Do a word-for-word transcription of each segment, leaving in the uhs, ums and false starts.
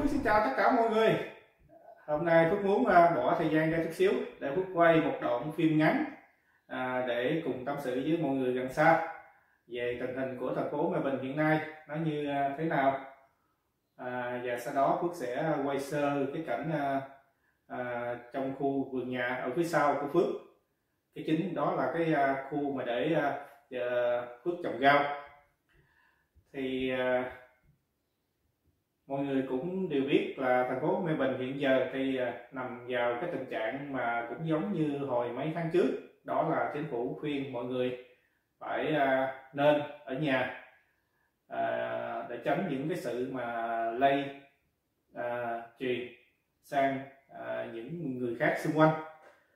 Phước xin chào tất cả mọi người. Hôm nay Phước muốn bỏ thời gian ra chút xíu để Phước quay một đoạn phim ngắn à, để cùng tâm sự với mọi người gần xa về tình hình của thành phố Hòa Bình hiện nay nó như thế nào. À, và sau đó Phước sẽ quay sơ cái cảnh à, à, trong khu vườn nhà ở phía sau của Phước. Cái chính đó là cái à, khu mà để à, Phước trồng rau. Thì à, mọi người cũng đều biết là thành phố Hòa Bình hiện giờ thì nằm vào cái tình trạng mà cũng giống như hồi mấy tháng trước, đó là chính phủ khuyên mọi người phải nên ở nhà để tránh những cái sự mà lây truyền sang những người khác xung quanh.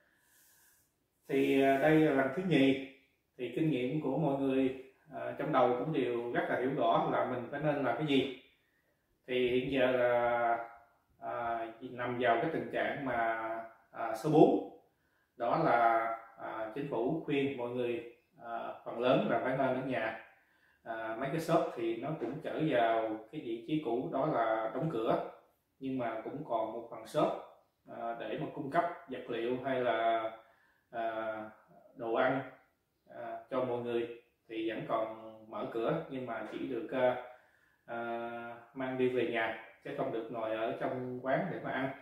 Thì đây là lần thứ nhì, thì kinh nghiệm của mọi người trong đầu cũng đều rất là hiểu rõ là mình phải nên làm cái gì. Thì hiện giờ là à, nằm vào cái tình trạng mà à, số bốn, đó là à, chính phủ khuyên mọi người à, phần lớn là phải nên ở nhà. À, mấy cái shop thì nó cũng trở vào cái vị trí cũ, đó là đóng cửa, nhưng mà cũng còn một phần shop à, để mà cung cấp vật liệu hay là à, đồ ăn à, cho mọi người thì vẫn còn mở cửa, nhưng mà chỉ được à, À, mang đi về nhà chứ không được ngồi ở trong quán để mà ăn.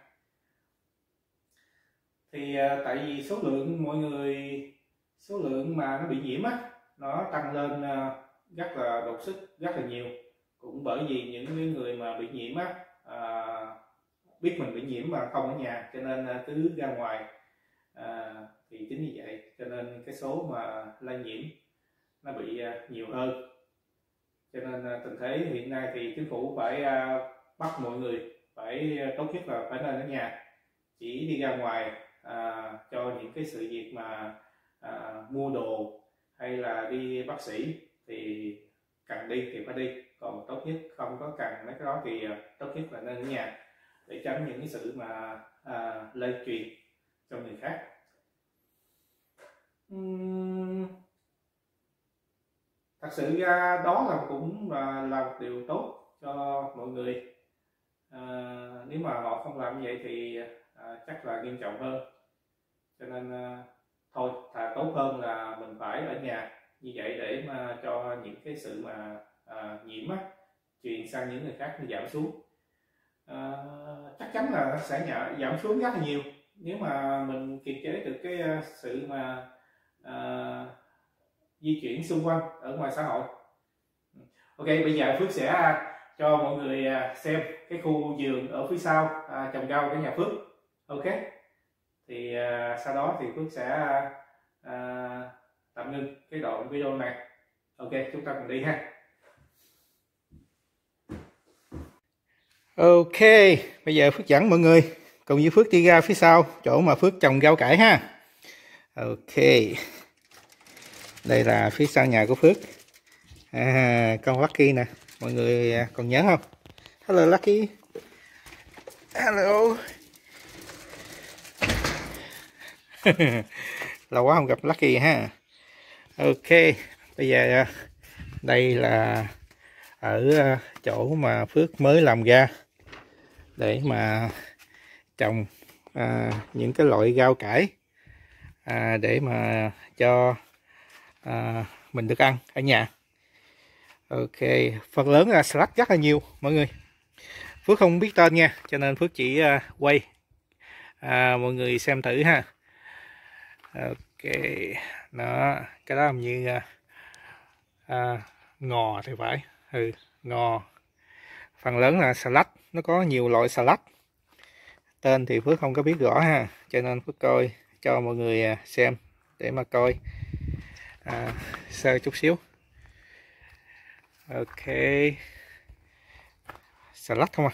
Thì à, tại vì số lượng mọi người số lượng mà nó bị nhiễm á, nó tăng lên à, rất là đột xuất, rất là nhiều. Cũng bởi vì những người mà bị nhiễm á à, biết mình bị nhiễm mà không ở nhà, cho nên à, cứ ra ngoài. À, thì chính vì vậy cho nên cái số mà lây nhiễm nó bị à, nhiều hơn. Cho nên tình thế hiện nay thì chính phủ phải bắt mọi người phải tốt nhất là phải nên ở nhà, chỉ đi ra ngoài à, cho những cái sự việc mà à, mua đồ hay là đi bác sĩ thì cần đi thì phải đi, còn tốt nhất không có cần mấy cái đó thì tốt nhất là nên ở nhà để tránh những cái sự mà à, lây truyền cho người khác. Uhm... Thật sự ra đó là cũng là, là một điều tốt cho mọi người. À, nếu mà họ không làm như vậy thì à, chắc là nghiêm trọng hơn. Cho nên à, thôi thà tốt hơn là mình phải ở nhà như vậy để mà cho những cái sự mà à, nhiễm á, truyền sang những người khác nó giảm xuống. À, chắc chắn là sẽ nhả, giảm xuống rất là nhiều nếu mà mình kiềm chế được cái sự mà à, di chuyển xung quanh ở ngoài xã hội. Ok, bây giờ Phước sẽ cho mọi người xem cái khu vườn ở phía sau à, trồng rau của nhà Phước. Ok, thì à, sau đó thì Phước sẽ à, tạm ngưng cái đoạn video này. Ok, chúng ta cùng đi ha. Ok, bây giờ Phước dẫn mọi người cùng với Phước đi ra phía sau chỗ mà Phước trồng rau cải ha. Ok, đây là phía sau nhà của Phước. À, con Lucky nè, mọi người còn nhớ không? Hello Lucky. Hello. Lâu quá không gặp Lucky ha. Ok, bây giờ đây là ở chỗ mà Phước mới làm ra để mà trồng à, những cái loại rau cải à, để mà cho à, mình được ăn ở nhà. Ok, phần lớn là salad rất là nhiều mọi người. Phước không biết tên nha, cho nên Phước chỉ uh, quay à, mọi người xem thử ha. Ok, đó, cái đó làm như uh, uh, ngò thì phải, ừ, ngò. Phần lớn là salad, nó có nhiều loại salad. Tên thì Phước không có biết rõ ha, cho nên Phước coi cho mọi người uh, xem để mà coi uh, sơ chút xíu. Ok, salad không à.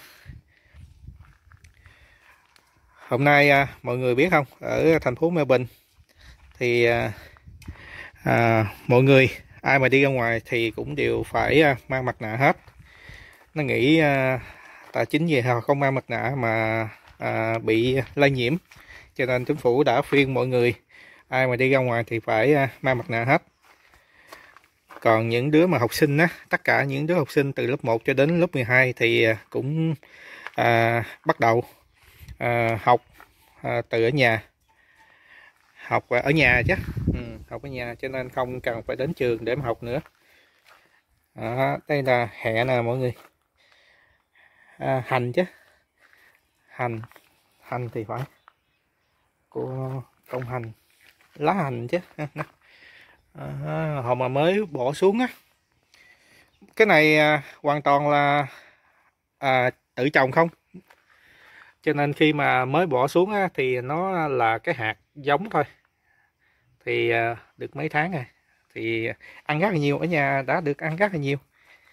Hôm nay à, mọi người biết không, ở thành phố Hòa Bình thì à, à, mọi người ai mà đi ra ngoài thì cũng đều phải à, mang mặt nạ hết. Nó nghĩ à, tài chính gì họ không mang mặt nạ mà à, bị lây nhiễm, cho nên chính phủ đã khuyên mọi người ai mà đi ra ngoài thì phải à, mang mặt nạ hết. Còn những đứa mà học sinh á, tất cả những đứa học sinh từ lớp một cho đến lớp mười hai thì cũng à, bắt đầu à, học à, từ ở nhà, học ở nhà chứ, ừ, học ở nhà cho nên không cần phải đến trường để mà học nữa. À, đây là hẹ nè mọi người, à, hành chứ, hành hành thì phải của công hành, lá hành chứ. À, hồi mà mới bỏ xuống á, cái này à, hoàn toàn là à, tự trồng không, cho nên khi mà mới bỏ xuống á, thì nó là cái hạt giống thôi, thì à, được mấy tháng rồi thì ăn rất là nhiều, ở nhà đã được ăn rất là nhiều.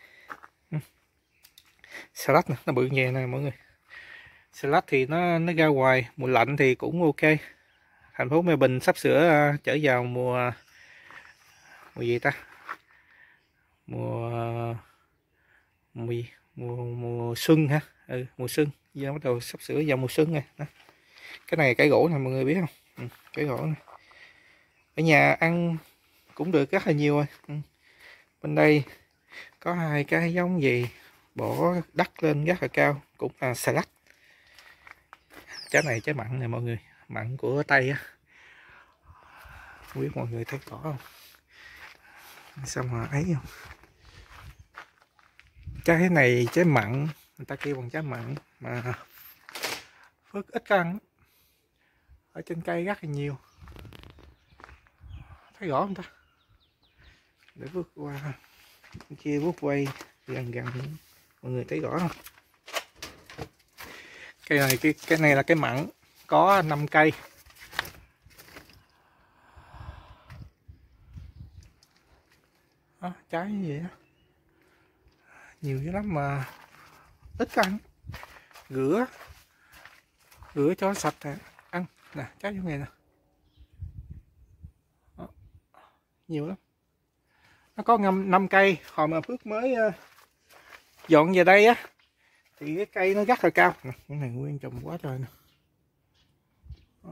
Salad nè, nó bự nhẹ nè mọi người. Salad thì nó nó ra hoài, mùa lạnh thì cũng ok. Thành phố Melbourne sắp sửa uh, trở vào mùa mùa gì ta, mùa mùa mùa, mùa xuân ha, ừ, mùa xuân, giờ bắt đầu sắp sửa vào mùa xuân rồi đó. Cái này cây gỗ này mọi người biết không, ừ, cây gỗ này ở nhà ăn cũng được rất là nhiều rồi. Ừ. Bên đây có hai cái giống gì bỏ đất lên rất là cao, cũng là salad. Trái này trái mặn này mọi người, mặn của Tây á, không biết mọi người thấy rõ không, sao mà ấy không. Trái này trái mặn, người ta kêu bằng trái mặn mà Phước ít có ăn, ở trên cây rất là nhiều. Thấy rõ không ta, để bước qua kia, bước quay gần gần mọi người thấy rõ không. Cây này cái cái này là cái mặn, có năm cây. Đó, trái như vậy đó, nhiều dữ lắm mà ít ăn. Rửa rửa cho sạch nè, ăn nè, trái như này nè. Đó, nhiều lắm. Nó có năm cây. Hồi mà Phước mới uh, dọn về đây á thì cái cây nó rất là cao nè, cái này nguyên trồng quá trời nè. Đó.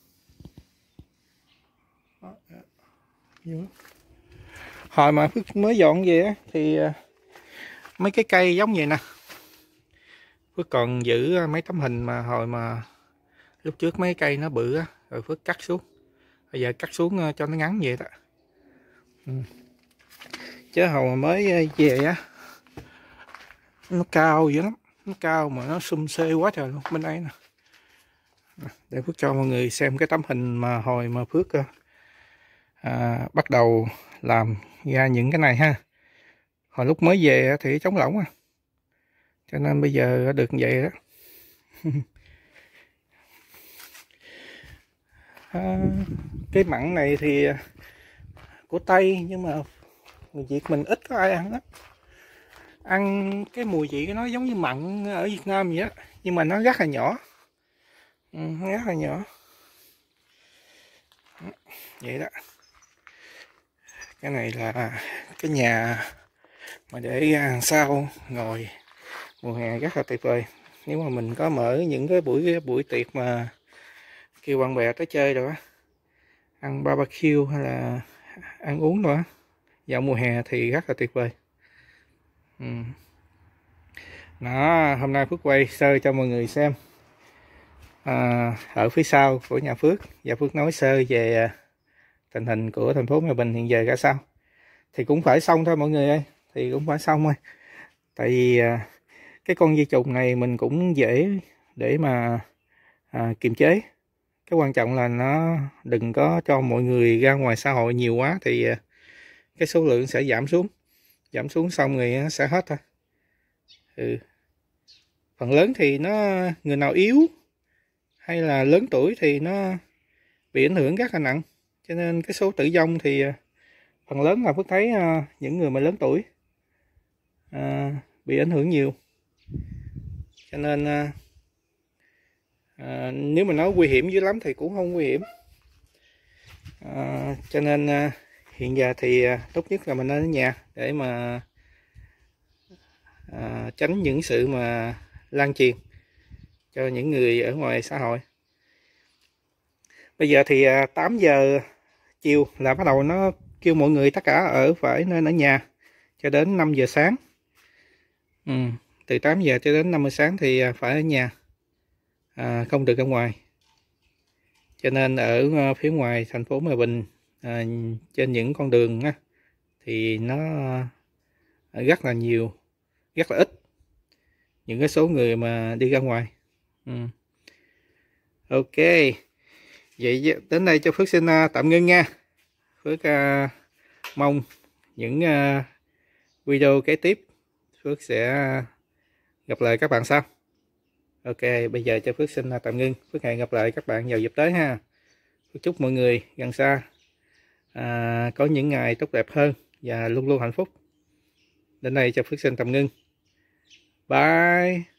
Đó, nhiều lắm. Hồi mà Phước mới dọn về á thì uh, mấy cái cây giống vậy nè, Phước còn giữ mấy tấm hình mà hồi mà lúc trước mấy cây nó bự á, rồi Phước cắt xuống, bây giờ cắt xuống cho nó ngắn vậy đó. Ừ. Chứ hồi mà mới về á nó cao dữ lắm, nó cao mà nó sum xê quá trời luôn. Bên đây nè, để Phước cho mọi người xem cái tấm hình mà hồi mà Phước à, bắt đầu làm ra những cái này ha. Hồi lúc mới về thì trống lỏng à, cho nên bây giờ được như vậy đó. À, cái mặn này thì của Tây, nhưng mà người Việt mình ít có ai ăn lắm. Ăn cái mùi vị của nó giống như mặn ở Việt Nam vậy đó, nhưng mà nó rất là nhỏ, ừ, rất là nhỏ vậy đó. Cái này là cái nhà mà để ăn sau ngồi mùa hè rất là tuyệt vời. Nếu mà mình có mở những cái buổi buổi tiệc mà kêu bạn bè tới chơi rồi á, ăn barbecue hay là ăn uống nữa vào mùa hè thì rất là tuyệt vời. Ừ. Đó, hôm nay Phước quay sơ cho mọi người xem à, ở phía sau của nhà Phước, và Phước nói sơ về tình hình của thành phố Melbourne hiện giờ ra sao. Thì cũng phải xong thôi mọi người ơi, thì cũng phải xong thôi. Tại vì à, cái con vi trùng này mình cũng dễ để mà à, kiềm chế. Cái quan trọng là nó đừng có cho mọi người ra ngoài xã hội nhiều quá, thì à, cái số lượng sẽ giảm xuống. Giảm xuống xong rồi nó sẽ hết thôi. Ừ. Phần lớn thì nó, người nào yếu hay là lớn tuổi thì nó bị ảnh hưởng rất là nặng. Cho nên cái số tử vong thì phần lớn là Phước thấy những người mà lớn tuổi à, bị ảnh hưởng nhiều. Cho nên à, nếu mà nói nguy hiểm dữ lắm thì cũng không nguy hiểm. À, cho nên à, hiện giờ thì à, tốt nhất là mình nên ở nhà để mà à, tránh những sự mà lan truyền cho những người ở ngoài xã hội. Bây giờ thì à, tám giờ chiều là bắt đầu nó kêu mọi người tất cả ở phải nên ở nhà cho đến năm giờ sáng. Ừ. từ tám giờ cho đến năm giờ sáng thì phải ở nhà, à, không được ra ngoài. Cho nên ở phía ngoài thành phố Hòa Bình, à, trên những con đường á, thì nó rất là nhiều, rất là ít những cái số người mà đi ra ngoài. ừ. Ok, vậy đến đây cho Phước xin tạm ngưng nha. Phước uh, mong những uh, video kế tiếp Phước sẽ gặp lại các bạn sau. Ok, bây giờ cho Phước xin tạm ngưng. Phước hẹn gặp lại các bạn vào dịp tới ha. Phước chúc mọi người gần xa à, có những ngày tốt đẹp hơn và luôn luôn hạnh phúc. Đến đây cho Phước xin tạm ngưng. Bye.